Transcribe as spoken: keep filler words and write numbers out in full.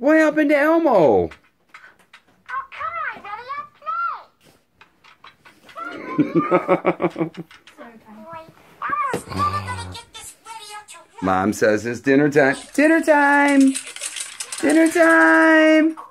What happened to Elmo? Oh, come on, Daddy, let's play. Mom says it's dinner time. Dinner time! Dinner time!